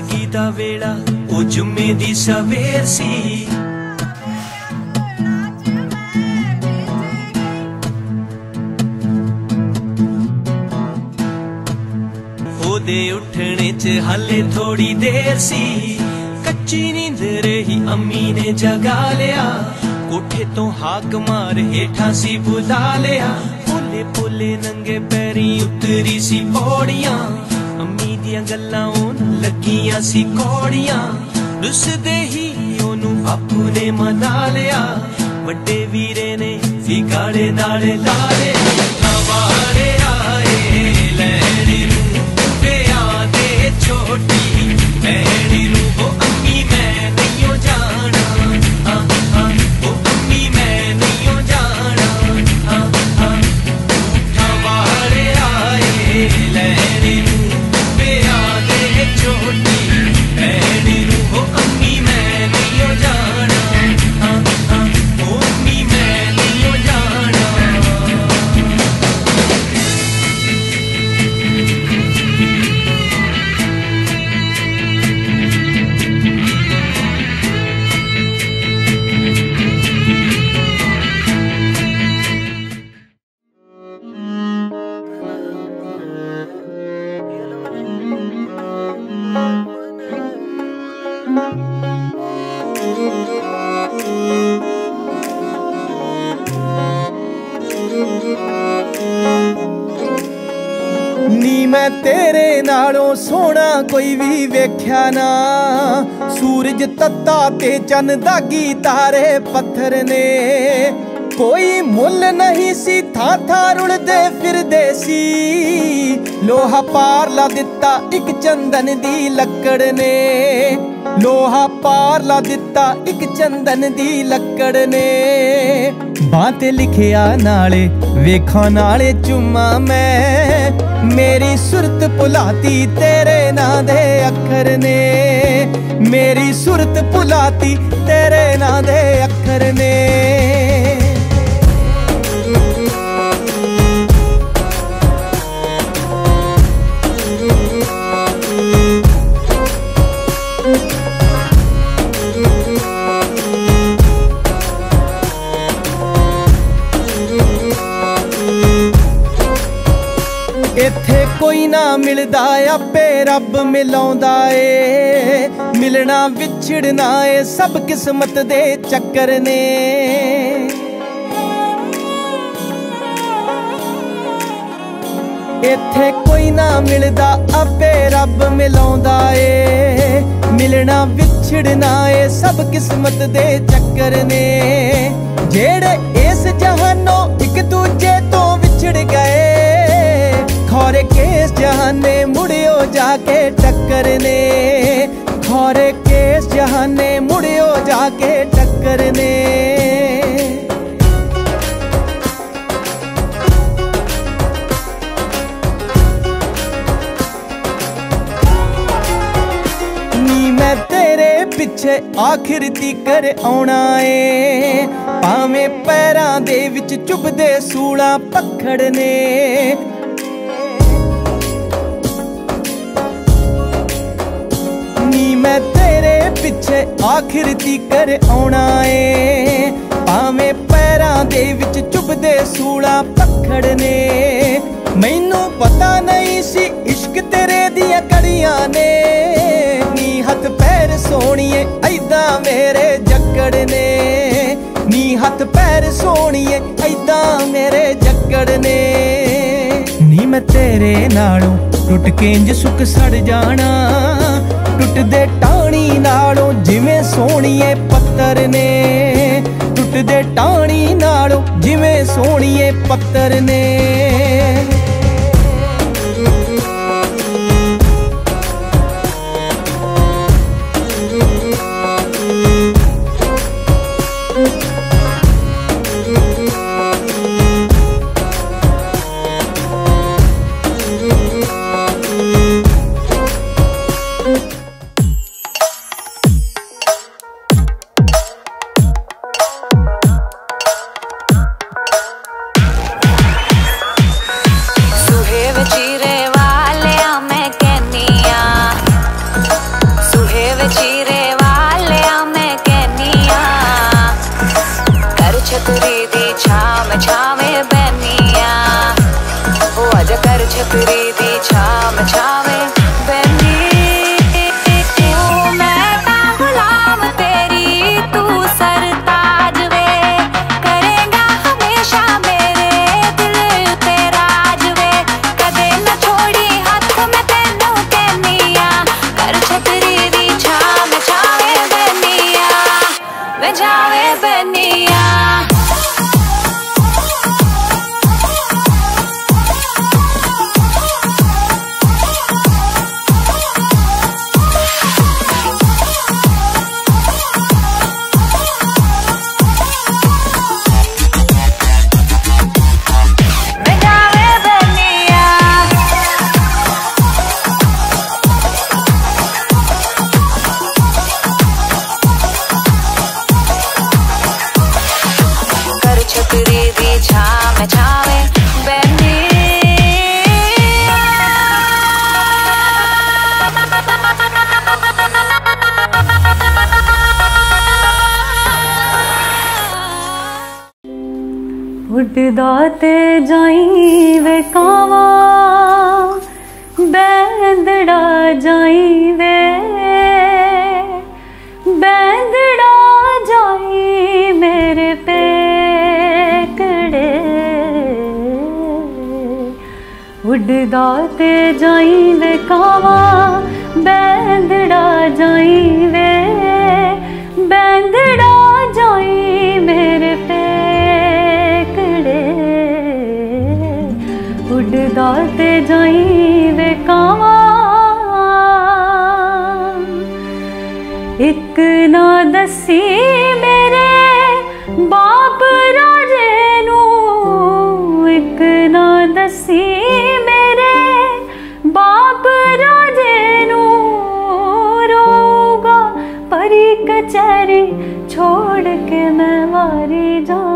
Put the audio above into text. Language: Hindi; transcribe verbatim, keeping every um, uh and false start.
सादगी दा वेला ओ जुम्मे दी सवेर सी। ओदे उठने च हाले थोड़ी देर सी। कच्ची नींद रही अम्मी ने जगा लिया। कोठे तो हाक मार हेठा सी बुला लिया। पोले पोले नंगे पैरी उतरी सी पौड़ियां। अम्मी दियां गल्लां ओन लगियां सी कौड़ियां। रुसदे ही ओनू बापू ने मना लिया। वड्डे वीरे ने भी गाड़े नाले ला लिया। हवारे आए लहरे नू पिया दे छोटी भैणी नू वो अम्मी मैं नहीं जाना। हाँ हाँ वो अम्मी मैं नहीं जाना। हाँ हाँ हवारे आए लहरे नू पिया दे छोटी भैणी नू वो अम्मी मैं नहीं जाना। हाँ हाँ वो अम्मी मैं नहीं जाना। नी मैं तेरे नालों सोना कोई भी वेख्या ना। सूरज तत्ता ते चन दागी तारे पत्थर ने। कोई मुल नहीं सी था था रुलदे फिरदे सी। लोहा पार ला दिता एक चंदन दी लकड़ ने। लोहा पार ला दिता एक चंदन दी लकड़ ने। बात लिखिया नाले वेखा नाले चुम्मा मैं। मेरी सुरत भुलाती तेरे ना दे अखर ने। मेरी सुरत भुलाती तेरे ना दे अखर ने। इत्थे कोई ना मिलदा आपे रब मिलाउंदा ए। मिलना विछड़ना ए सब किस्मत दे चक्कर ने। इत्थे कोई ना मिलदा आपे रब मिलाउंदा ए। मिलना विछड़ना ए सब किस्मत दे चक्कर ने। जेड़े इस जहानों एक दूजे तो विछड़ गए। खौरे केस जहाने मुड़ियो जाके टक्कर ने। खौरे केस जहाने मुड़ियो जाके टक्कर ने। नी मैं तेरे पिछे आखिर तीकर आउणा ए। भावें पैरां दे विच चुभदे सूला पखड़ ने। मैं तेरे पिछे आखिर तीकर आउणा ए। भावें पैरां दे विच चुभदे सूला पखड़ ने। मैनू पता नहीं सी इश्क तेरे दियां कड़ियां ने। नी हथ पैर सोहणीए ऐदां मेरे जक्कड़ ने। नी हथ पैर सोहणीए ऐदां मेरे जक्कड़ ने। नी मैं तेरे नालों टुट के इंज सुख सड़ जाना। टुटदे टाणी नालों जिवें सोहणीए पत्तर ने। टुटदे टाणी नालों जिवें सोहणीए पत्तर ने। छतरी दी छाम छावे बैनी मैं ता गुलाम तेरी तू सरताज वे करेगा हमेशा मेरे दिल ते राज वे कदे न छोड़ी हाथ में तेनू कहनिया कर छतरी दी छाम छावे बैनिया वे जावे बैनिया छतरी दी छाम छावे बैनी उड़दा ते जाई वे कावा बैंदड़ा जाई वे बैंदड़ा जाई मेरे पे उड़दा ते जाई वे कावा बैंदड़ा जाई वे बैंदड़ा जाई मेरे पेकड़े उड़दा ते जाई वे कावा एक ना दसी मेरे बाप राजे नू एक ना दसी बाप राजे नू रोगा परी कचहरी छोड़ के मैं वारी जा